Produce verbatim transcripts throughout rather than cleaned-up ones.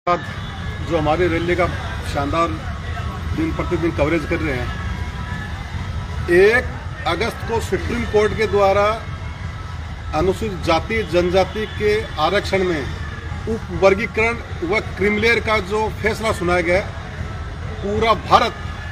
जो हमारी रैली का शानदार दिन प्रतिदिन कवरेज कर रहे हैं, एक अगस्त को सुप्रीम कोर्ट के द्वारा अनुसूचित जाति जनजाति के आरक्षण में उप वर्गीकरण व क्रीमिलेयर का जो फैसला सुनाया गया, पूरा भारत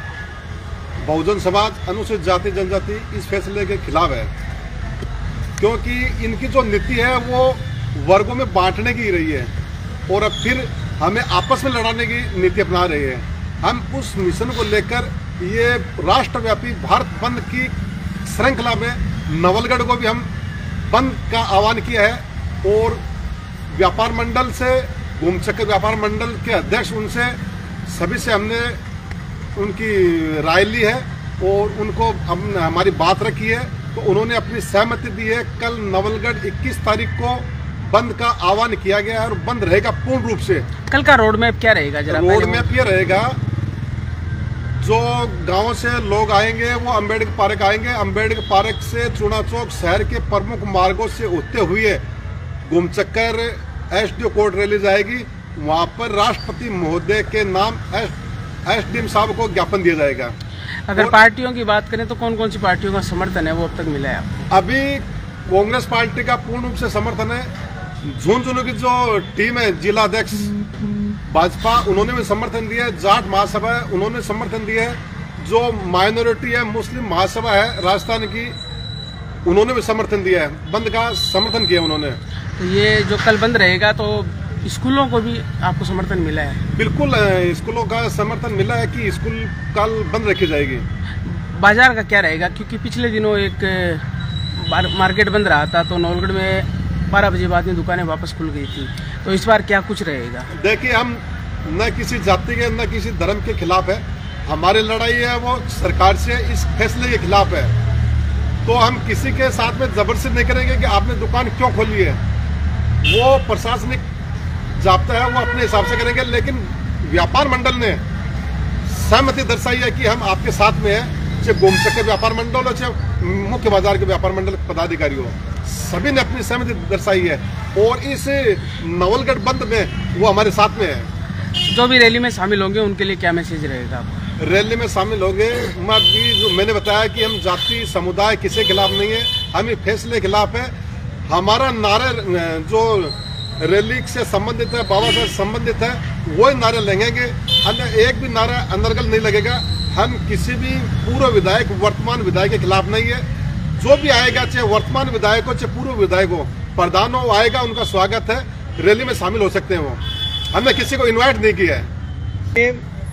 बहुजन समाज अनुसूचित जाति जनजाति इस फैसले के खिलाफ है, क्योंकि इनकी जो नीति है वो वर्गों में बांटने की रही है और अब फिर हमें आपस में लड़ाने की नीति अपना रही है। हम उस मिशन को लेकर ये राष्ट्रव्यापी भारत बंद की श्रृंखला में नवलगढ़ को भी हम बंद का आह्वान किया है और व्यापार मंडल से गोमचक्कर व्यापार मंडल के अध्यक्ष उनसे सभी से हमने उनकी राय ली है और उनको हम हमारी बात रखी है, तो उन्होंने अपनी सहमति दी है। कल नवलगढ़ इक्कीस तारीख को बंद का आह्वान किया गया है और बंद रहेगा पूर्ण रूप से। कल का रोड मैप क्या रहेगा? जरा रोड मैप ये रहेगा, जो गांव से लोग आएंगे वो अम्बेडकर पार्क आएंगे, अम्बेडकर पार्क से चूना चौक शहर के प्रमुख मार्गों से होते हुए गोमचक्कर एसडीओ कोर्ट रैली जाएगी। वहां पर राष्ट्रपति महोदय के नाम एसडीएम साहब को ज्ञापन दिया जाएगा। अगर पार्टियों की बात करें तो कौन कौन सी पार्टियों का समर्थन है वो अब तक मिला है? अभी कांग्रेस पार्टी का पूर्ण रूप से समर्थन है। झुंझुनू की जो टीम है, जिला अध्यक्ष भाजपा, उन्होंने भी समर्थन दिया है। जाट महासभा है, उन्होंने समर्थन दिया है। जो माइनॉरिटी है, मुस्लिम महासभा है राजस्थान की, उन्होंने भी समर्थन दिया है। बंद का समर्थन किया उन्होंने। तो ये जो कल बंद रहेगा तो स्कूलों को भी आपको समर्थन मिला है? बिल्कुल, स्कूलों का समर्थन मिला है कि स्कूल कल बंद रखी जाएगी। बाजार का क्या रहेगा? क्योंकि पिछले दिनों एक मार्केट बंद रहा था तो नवलगढ़ में बारह बजे बाद में दुकानें वापस खुल गई थी, तो इस बार क्या कुछ रहेगा? देखिए, हम न किसी जाति के न किसी धर्म के खिलाफ है। हमारी लड़ाई है वो सरकार से इस फैसले के खिलाफ है। तो हम किसी के साथ में जबरदस्ती नहीं करेंगे कि आपने दुकान क्यों खोली है। वो प्रशासनिक जाब्ता है, वो अपने हिसाब से करेंगे। लेकिन व्यापार मंडल ने सहमति दर्शाई है कि हम आपके साथ में है, चाहे गोमचक्कर व्यापार मंडल हो चाहे मुख्य बाजार के व्यापार मंडल पदाधिकारी हो, सभी ने अपनी सहमति दर्शाई है और इस नवलगढ़ बंद में वो हमारे साथ में है। जो भी रैली में शामिल होंगे उनके लिए क्या मैसेज रहेगा? रैली में शामिल होंगे, मैं भी जो मैंने बताया कि हम जाति समुदाय किसी के खिलाफ नहीं है, हम ये फैसले के खिलाफ है। हमारा नारा जो रैली से संबंधित है, बाबा साहब संबंधित है, वही नारे लगेंगे। अन्य एक भी नारा अनर्गल नहीं लगेगा। हम किसी भी पूर्व विधायक वर्तमान विधायक के खिलाफ नहीं है। जो भी आएगा, चाहे वर्तमान विधायक हो चाहे पूर्व विधायक हो, प्रधान हो, आएगा, उनका स्वागत है। रैली में शामिल हो सकते हैं। वो हमने किसी को इनवाइट नहीं किया है।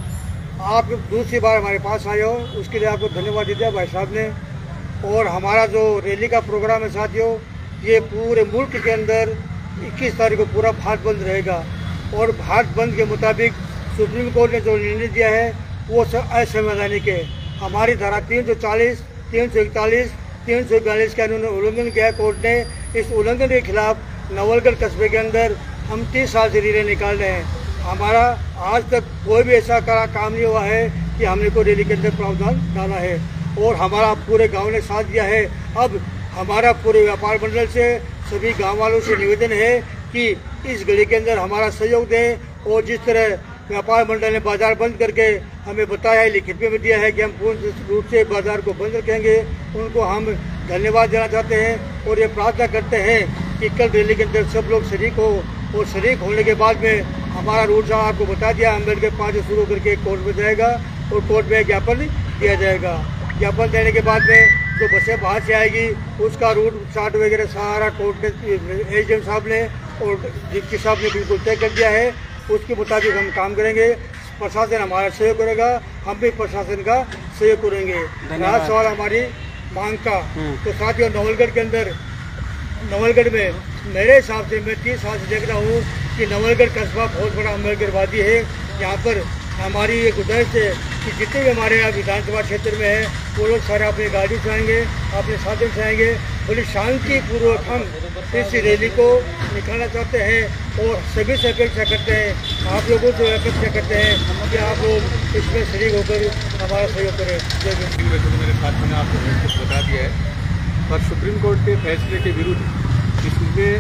आप दूसरी बार हमारे पास आए हो, उसके लिए आपको धन्यवाद दिया भाई साहब ने। और हमारा जो रैली का प्रोग्राम है साथियों, ये पूरे मुल्क के अंदर इक्कीस तारीख को पूरा भारत बंद रहेगा और भारत बंद के मुताबिक सुप्रीम कोर्ट ने जो निर्णय दिया है वो असंवैधानिक है। हमारी धारा तीन सौ चालीस तीन सौ इकतालीस तीन सौ बयालीस का इन्होंने उल्लंघन किया है कोर्ट ने। इस उल्लंघन के खिलाफ नवलगढ़ कस्बे के अंदर हम तीस साल से रैली निकाल रहे हैं। हमारा आज तक कोई भी ऐसा करा काम नहीं हुआ है कि हमने कोई रैली के अंदर प्रावधान डाला है और हमारा पूरे गांव ने साथ दिया है। अब हमारा पूरे व्यापार मंडल से सभी गांव वालों से निवेदन है कि इस घड़ी के अंदर हमारा सहयोग दें और जिस तरह व्यापार मंडल ने बाजार बंद करके हमें बताया है, लिखित में भी दिया है कि हम पूर्ण रूप से बाजार को बंद रखेंगे, उनको हम धन्यवाद देना चाहते हैं और ये प्रार्थना करते हैं कि कल रैली के अंदर सब लोग शरीक हो और शरीक होने के बाद में हमारा रूट आपको बता दिया, अम्बेडकर पार्क से शुरू करके कोर्ट में जाएगा और कोर्ट में ज्ञापन दिया जाएगा। ज्ञापन देने के बाद में जो बसें बाहर से आएगी उसका रूट चार्ट वगैरह सारा कोर्ट के एसडीएम साहब ने और डिप्टी साहब ने बिल्कुल तय कर दिया है। उसके मुताबिक हम काम करेंगे। प्रशासन हमारा सहयोग करेगा, हम भी प्रशासन का सहयोग करेंगे। रहा सवाल हमारी मांग का, तो साथियों नवलगढ़ के अंदर नवलगढ़ में मेरे हिसाब से मैं तीस साल से देख रहा हूँ कि नवलगढ़ कस्बा बहुत बड़ा अम्बेडकरवादी है। यहाँ पर हमारी ये गुजारिश है कि जितने भी हमारे यहाँ विधानसभा क्षेत्र में है वो लोग सारे अपनी गाड़ी से आएंगे, अपने साधन से आएंगे। बड़ी शांतिपूर्वक हम इस रैली को निकालना चाहते हैं और सभी से अपेक्षा करते हैं, आप लोगों से अपेक्षा करते हैं कि आप लोग इसमें शरीक होकर हमारा सहयोग करें। जय मेरे साथियों ने आपको बता दिया है, पर सुप्रीम कोर्ट के फैसले के विरुद्ध इसमें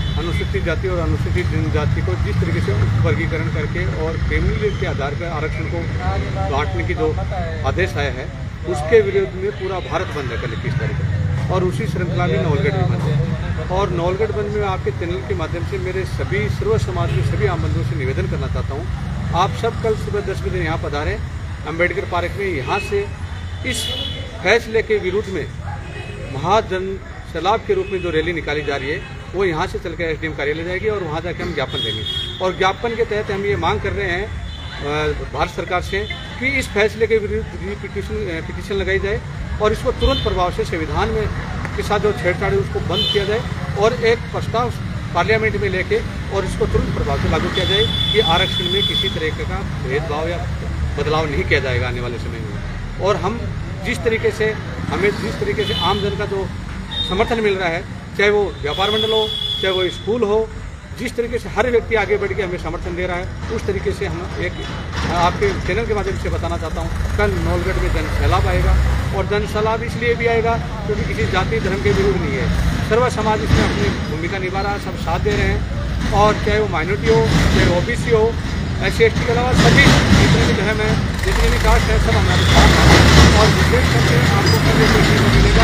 अनुसूचित जाति और अनुसूचित जनजाति को जिस तरीके से वर्गीकरण करके और फैमिली के आधार पर आरक्षण को बांटने की जो आदेश आया है उसके विरोध में पूरा भारत बंद है कल इक्कीस तारीख को, और उसी श्रृंखला में नवलगढ़ भी बंद है। और नवलगढ़ बंद में आपके चैनल के माध्यम से मेरे सभी सर्व समाज के सभी आम बंधुओं से निवेदन करना चाहता हूँ, आप सब कल सुबह दस बजे यहाँ पधारें अम्बेडकर पार्क में। यहाँ से इस फैसले के विरुद्ध में महाजन सैलाब के रूप में जो रैली निकाली जा रही है वो यहाँ से चलकर एसडीएम कार्यालय जाएगी और वहाँ जाकर हम ज्ञापन देंगे। और ज्ञापन के तहत हम ये मांग कर रहे हैं भारत सरकार से कि इस फैसले के विरुद्ध पिटीशन पिटीशन लगाई जाए और इसको तुरंत प्रभाव से संविधान में के साथ जो छेड़छाड़ है उसको बंद किया जाए और एक प्रस्ताव पार्लियामेंट में लेके और इसको तुरंत प्रभाव से लागू किया जाए कि आरक्षण में किसी तरह का भेदभाव या बदलाव नहीं किया जाएगा आने वाले समय में। और हम जिस तरीके से हमें जिस तरीके से आम जन का जो समर्थन मिल रहा है, चाहे वो व्यापार मंडल हो चाहे वो स्कूल हो, जिस तरीके से हर व्यक्ति आगे बढ़ के हमें समर्थन दे रहा है उस तरीके से हम एक आपके चैनल के माध्यम से बताना चाहता हूँ कल नवलगढ़ में जन सैलाब आएगा। और जन सैलाब इसलिए भी आएगा क्योंकि किसी जाति धर्म के विरुद्ध नहीं है, सर्व समाज इसमें अपनी भूमिका निभा रहा है, सब साथ दे रहे हैं। और चाहे वो माइनॉरिटी हो चाहे ओबीसी हो एस सी एस टी के अलावा सभी जितने भी धर्म है जितने भी कास्ट है सब हमारे साथ हैं। और विशेष करके आपको कल ये देखने को मिलेगा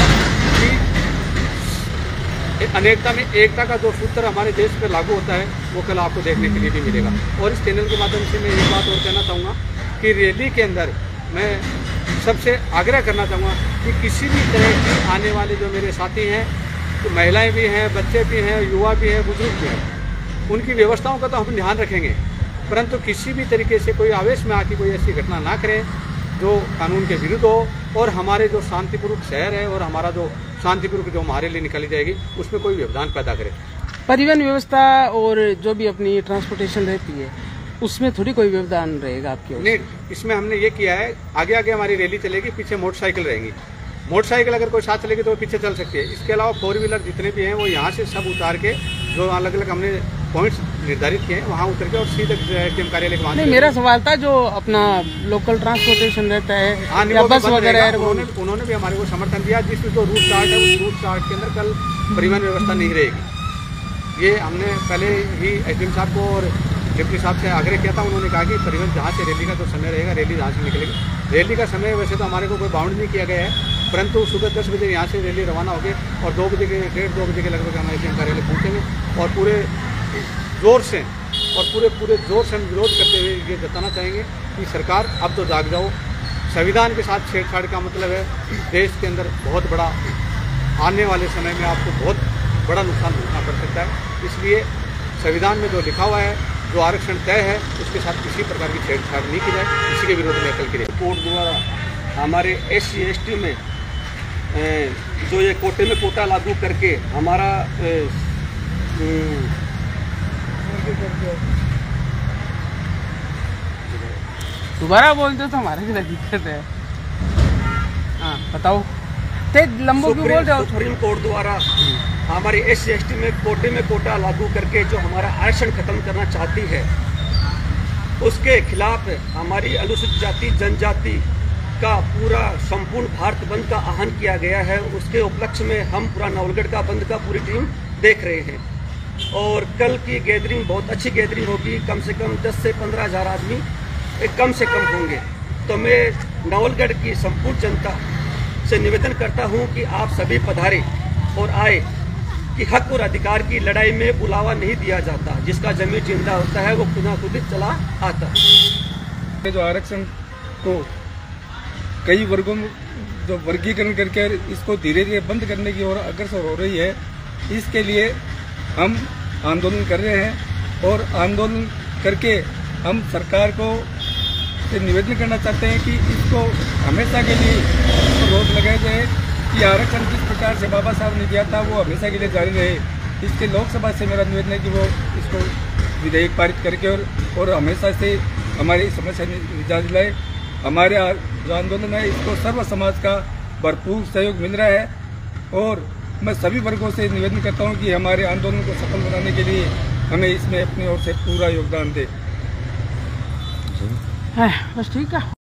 कि अनेकता में एकता का जो सूत्र हमारे देश पर लागू होता है वो कल आपको देखने के लिए भी मिलेगा। और इस चैनल के माध्यम से मैं एक बात और कहना चाहूँगा कि रैली के अंदर मैं सबसे आग्रह करना चाहूँगा कि किसी भी तरह की आने वाले जो मेरे साथी हैं तो महिलाएं भी हैं, बच्चे भी हैं, युवा भी हैं, बुजुर्ग भी हैं, उनकी व्यवस्थाओं का तो हम ध्यान रखेंगे, परंतु किसी भी तरीके से कोई आवेश में आके कोई ऐसी घटना ना करें जो कानून के विरुद्ध हो और हमारे जो शांतिपूर्वक शहर है और हमारा जो शांतिपूर्वक जो हमारे लिए निकाली जाएगी उसमें कोई व्यवधान पैदा करे। परिवहन व्यवस्था और जो भी अपनी ट्रांसपोर्टेशन रहती है उसमें थोड़ी कोई व्यवधान रहेगा आपके? नहीं, इसमें हमने ये किया है आगे आगे हमारी रैली चलेगी, पीछे मोटरसाइकिल रहेंगी। मोटरसाइकिल अगर कोई साथ चलेगी तो वो पीछे चल सकती है। इसके अलावा फोर व्हीलर जितने भी हैं वो यहाँ से सब उतार के जो अलग अलग हमने पॉइंट्स निर्धारित किए हैं वहाँ उतर के और सीधे एसडीएम कार्यालय के नहीं, मेरा सवाल था जो अपना लोकल ट्रांसपोर्टेशन रहता है या बस वगैरह, उन्होंने उन्होंने भी हमारे को समर्थन दिया। जिसमें जो रूट चार्ट है उस रूट चार्ट के अंदर कल परिवहन व्यवस्था नहीं रहेगी। ये हमने पहले ही एसडीएम साहब को और डिप्टी साहब से आग्रह किया था। उन्होंने कहा कि परिवहन जहाँ से रैली का जो समय रहेगा रैली जहाँ से निकलेगी। रैली का समय वैसे तो हमारे को कोई बाउंड नहीं किया गया है, परंतु सुबह दस बजे यहाँ से रैली रवाना होगी और दो बजे के डेढ़ दो बजे के लगभग हम एसडीएम कार्यालय पहुँचेंगे और पूरे जोर से और पूरे पूरे जोर से हम विरोध करते हुए ये जताना चाहेंगे कि सरकार अब तो जाग जाओ। संविधान के साथ छेड़छाड़ का मतलब है देश के अंदर बहुत बड़ा आने वाले समय में आपको बहुत बड़ा नुकसान भुगतना पड़ सकता है। इसलिए संविधान में जो लिखा हुआ है, जो आरक्षण तय है, उसके साथ किसी प्रकार की छेड़छाड़ नहीं की जाए। इसी के विरोध में कल की रैली कोर्ट द्वारा हमारे एस सी एस टी में जो ये कोटे में कोटा लागू करके हमारा दोबारा बोल दो तो हमारे भी दिक्कत है। हाँ बताओ, तेज लंबो क्यों बोल रहे हो? सुप्रीम कोर्ट द्वारा हमारे एस सी एस टी में कोटे में कोटा लागू करके जो हमारा आरक्षण खत्म करना चाहती है उसके खिलाफ हमारी अनुसूचित जाति जनजाति का पूरा संपूर्ण भारत बंद का आह्वान किया गया है। उसके उपलक्ष्य में हम पूरा नवलगढ़ का बंद का पूरी टीम देख रहे हैं और कल की गैदरिंग बहुत अच्छी गैदरिंग होगी। कम से कम दस से पंद्रह हजार आदमी कम से कम होंगे। तो मैं नवलगढ़ की संपूर्ण जनता से निवेदन करता हूं कि आप सभी पधारें और आए कि हक और अधिकार की लड़ाई में बुलावा नहीं दिया जाता, जिसका जमीन जिंदा होता है वो खुदा खुद चला आता। जो आरक्षण को कई वर्गों में जो वर्गीकरण करके इसको धीरे धीरे बंद करने की ओर अग्रसर हो रही है, इसके लिए हम आंदोलन कर रहे हैं और आंदोलन करके हम सरकार को से निवेदन करना चाहते हैं कि इसको हमेशा के लिए इसको रोक लगाया जाए कि आरक्षण जिस प्रकार से बाबा साहब ने दिया था वो हमेशा के लिए जारी रहे। इसके लोकसभा से मेरा निवेदन है कि वो इसको विधेयक पारित करके और, और हमेशा से हमारी समस्या निजात दिलाए। हमारे जो आंदोलन है इसको सर्व समाज का भरपूर सहयोग मिल रहा है और मैं सभी वर्गों से निवेदन करता हूं कि हमारे आंदोलन को सफल बनाने के लिए हमें इसमें अपनी ओर से पूरा योगदान दें। बस ठीक है।